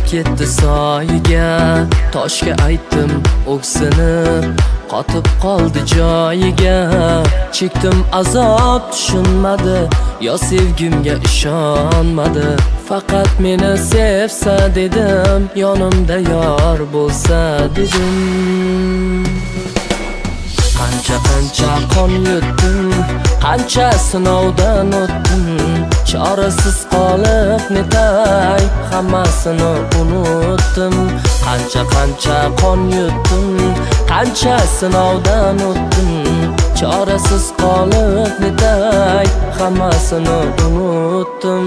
ketdi soyiga. Toshga aytdim o'ksinib, qotib qoldi joyiga. Chekdim azob tushunmadi, yo sevgimga ishonmadi. Faqat meni sevsa dedim, yonimda yor bo'lsa dedim. Qancha qon yutdim, qancha sinovdan o'tdim. Chorasiz qolib netay, hammasini unutdim. Qancha qon yutdim, qancha sinovdan o'tdim. Chorasiz qolib netay, hammasini unutdim.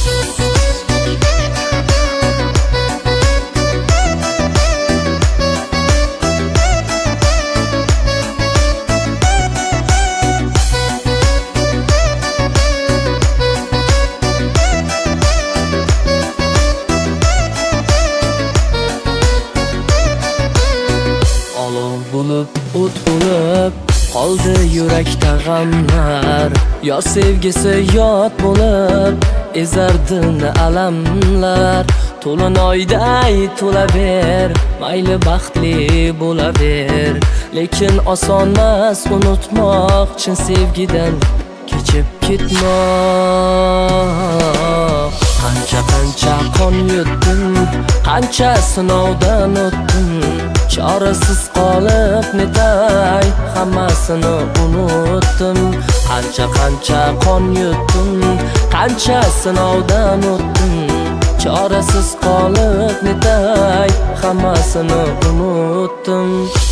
Bo'lib, o't bo'lib qoldi yurakda g'amlar. Yo sevgisi yot bo'lib ezardini alamlar. To'lin oyday to'laver, mayli baxtli bo'laver. Lekin osonmas unutmoq, chin sevgidan kechib ketmoq. Qancha qon yutdim, qancha sinovdan o'tdim. Chorasiz qolib netay, hammasini unutdim. Qancha qon yutdim, qancha sinovdan o'tdim. Chorasiz qolib netay, hammasini unutdim.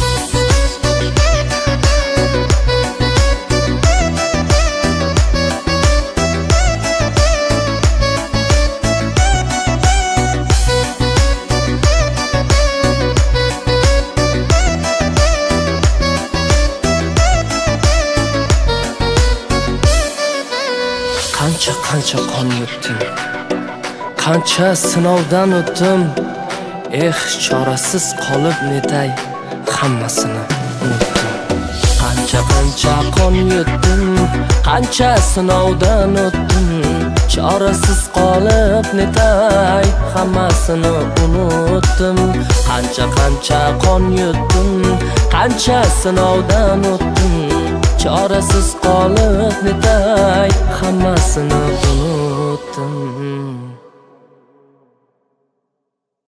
Qancha qon yutdim, qancha sinovdan o'tdim. Chorasiz qolib netay, hammasini unutdim. Qancha qon yutdim, qancha sinovdan o'tdim. Chorasiz qolib netay, hammasini unutdim. Qancha qon yutdim, qancha sinovdan o'tdim. Chorasiz qolib netay, hammasini unutdim.